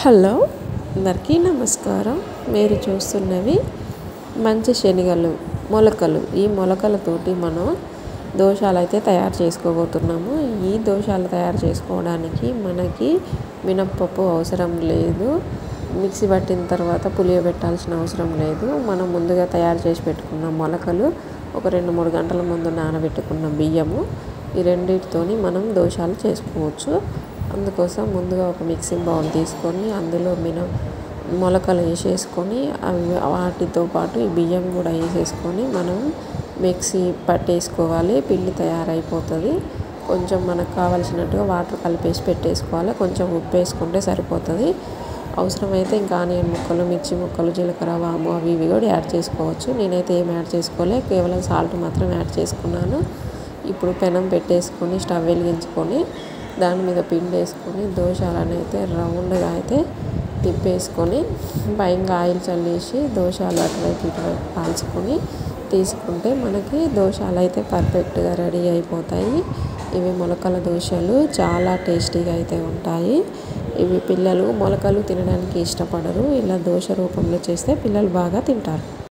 Hello అందరికీ నమస్కారం. మీరు చూస్తున్నవి మంచి శనగలు మొలకలు. ఈ మొలకలతోటి మనం దోశలు అయితే తయారు చేసుకోబోతున్నాము. ఈ దోశలు తయారు చేసుకోవడానికి మనకి మినప్పప్పు అవసరం లేదు. మిక్సీ పట్టిన తర్వాత పులియబెట్టాల్సిన అవసరం లేదు. మనం ముందుగా తయారు చేసి పెట్టుకున్న మొలకలు, ఒక 2-3 గంటల ముందు నానబెట్టుకున్న బియ్యము, ఈ రెండింటితోని మనం దోశలు చేసుకోవచ్చు. అందుకోసం ముందుగా ఒక మిక్సింగ్ బౌల్ తీసుకొని అందులో మొలకలు వేసేసుకొని వాటితో పాటు ఈ బియ్యం కూడా వేసేసుకొని మనం మిక్సీ పట్టేసుకోవాలి. పిండి తయారైపోతుంది. కొంచెం మనకు కావాల్సినట్టుగా వాటర్ కలిపేసి పెట్టేసుకోవాలి. కొంచెం ఉప్పు వేసుకుంటే సరిపోతుంది. అవసరమైతే ఇంకా ఆనియన్ ముక్కలు, మిర్చి ముక్కలు, జీలకర్ర, వాము అవి ఇవి కూడా యాడ్ చేసుకోవచ్చు. నేనైతే ఏం యాడ్ చేసుకోలే, కేవలం సాల్ట్ మాత్రం యాడ్ చేసుకున్నాను. ఇప్పుడు పెనం పెట్టేసుకొని స్టవ్ వెలిగించుకొని దాని మీద పిండి వేసుకొని దోశలను అయితే రౌండ్గా అయితే తిప్పేసుకొని పైన ఆయిల్ చల్లేసి దోశలు అటువైపు ఇటువైపు కాల్చుకొని తీసుకుంటే మనకి దోశలు అయితే పర్ఫెక్ట్గా రెడీ అయిపోతాయి. ఇవి మొలకల దోశలు చాలా టేస్టీగా అయితే ఉంటాయి. ఇవి పిల్లలు మొలకలు తినడానికి ఇష్టపడరు. ఇలా దోశ రూపంలో చేస్తే పిల్లలు బాగా తింటారు.